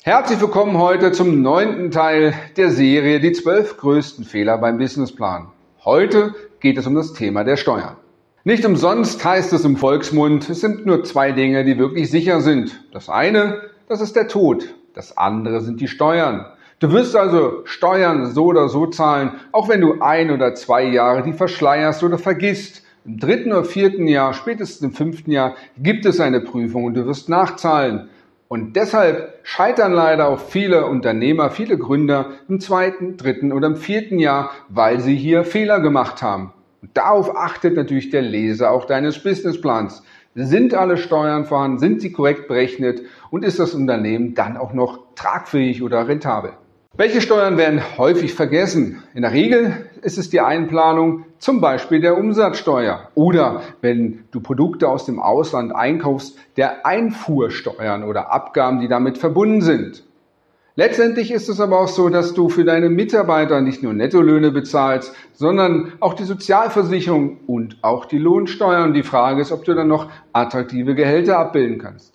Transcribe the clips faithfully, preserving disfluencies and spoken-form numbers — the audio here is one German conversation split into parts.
Herzlich willkommen heute zum neunten Teil der Serie Die zwölf größten Fehler beim Businessplan. Heute geht es um das Thema der Steuern. Nicht umsonst heißt es im Volksmund, es sind nur zwei Dinge, die wirklich sicher sind. Das eine, das ist der Tod. Das andere sind die Steuern. Du wirst also Steuern so oder so zahlen, auch wenn du ein oder zwei Jahre die verschleierst oder vergisst. Im dritten oder vierten Jahr, spätestens im fünften Jahr, gibt es eine Prüfung und du wirst nachzahlen. Und deshalb scheitern leider auch viele Unternehmer, viele Gründer im zweiten, dritten oder im vierten Jahr, weil sie hier Fehler gemacht haben. Und darauf achtet natürlich der Leser auch deines Businessplans. Sind alle Steuern vorhanden? Sind sie korrekt berechnet? Und ist das Unternehmen dann auch noch tragfähig oder rentabel? Welche Steuern werden häufig vergessen? In der Regel ist es die Einplanung, zum Beispiel der Umsatzsteuer oder wenn du Produkte aus dem Ausland einkaufst, der Einfuhrsteuern oder Abgaben, die damit verbunden sind. Letztendlich ist es aber auch so, dass du für deine Mitarbeiter nicht nur Nettolöhne bezahlst, sondern auch die Sozialversicherung und auch die Lohnsteuern. Die Frage ist, ob du dann noch attraktive Gehälter abbilden kannst.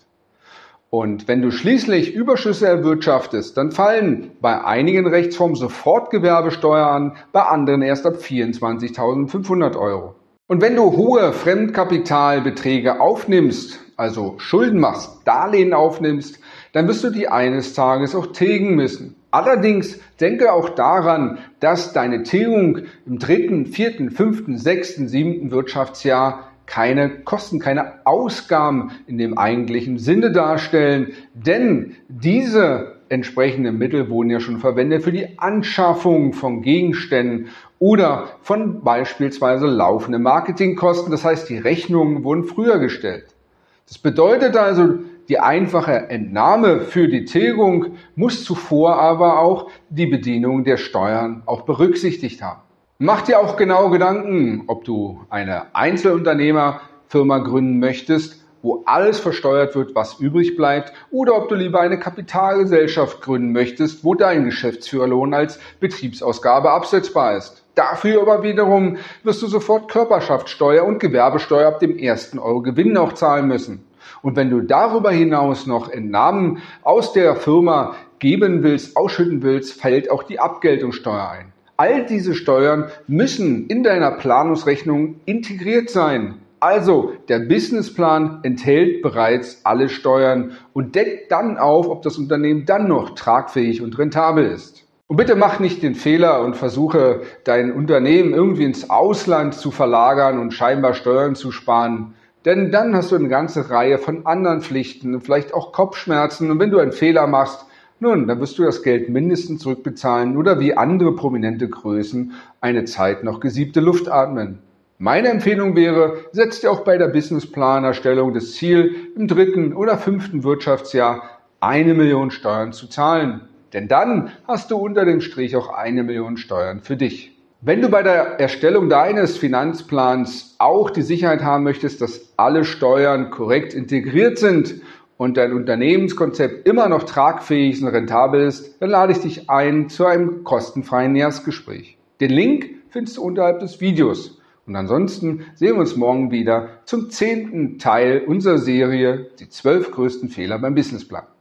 Und wenn du schließlich Überschüsse erwirtschaftest, dann fallen bei einigen Rechtsformen sofort Gewerbesteuer an, bei anderen erst ab vierundzwanzigtausendfünfhundert Euro. Und wenn du hohe Fremdkapitalbeträge aufnimmst, also Schulden machst, Darlehen aufnimmst, dann wirst du die eines Tages auch tilgen müssen. Allerdings denke auch daran, dass deine Tilgung im dritten, vierten, fünften, sechsten, siebten Wirtschaftsjahr keine Kosten, keine Ausgaben in dem eigentlichen Sinne darstellen, denn diese entsprechenden Mittel wurden ja schon verwendet für die Anschaffung von Gegenständen oder von beispielsweise laufenden Marketingkosten. Das heißt, die Rechnungen wurden früher gestellt. Das bedeutet also, die einfache Entnahme für die Tilgung muss zuvor aber auch die Bedienung der Steuern auch berücksichtigt haben. Mach dir auch genau Gedanken, ob du eine Einzelunternehmerfirma gründen möchtest, wo alles versteuert wird, was übrig bleibt, oder ob du lieber eine Kapitalgesellschaft gründen möchtest, wo dein Geschäftsführerlohn als Betriebsausgabe absetzbar ist. Dafür aber wiederum wirst du sofort Körperschaftssteuer und Gewerbesteuer ab dem ersten Euro Gewinn auch zahlen müssen. Und wenn du darüber hinaus noch Entnahmen aus der Firma geben willst, ausschütten willst, fällt auch die Abgeltungssteuer ein. All diese Steuern müssen in deiner Planungsrechnung integriert sein. Also der Businessplan enthält bereits alle Steuern und deckt dann auf, ob das Unternehmen dann noch tragfähig und rentabel ist. Und bitte mach nicht den Fehler und versuche dein Unternehmen irgendwie ins Ausland zu verlagern und scheinbar Steuern zu sparen. Denn dann hast du eine ganze Reihe von anderen Pflichten und vielleicht auch Kopfschmerzen. Und wenn du einen Fehler machst, nun, dann wirst du das Geld mindestens zurückbezahlen oder wie andere prominente Größen eine Zeit noch gesiebte Luft atmen. Meine Empfehlung wäre, setz dir auch bei der Businessplanerstellung das Ziel, im dritten oder fünften Wirtschaftsjahr eine Million Steuern zu zahlen. Denn dann hast du unter dem Strich auch eine Million Steuern für dich. Wenn du bei der Erstellung deines Finanzplans auch die Sicherheit haben möchtest, dass alle Steuern korrekt integriert sind und dein Unternehmenskonzept immer noch tragfähig und rentabel ist, dann lade ich dich ein zu einem kostenfreien Erstgespräch. Den Link findest du unterhalb des Videos. Und ansonsten sehen wir uns morgen wieder zum zehnten Teil unserer Serie Die zwölf größten Fehler beim Businessplan.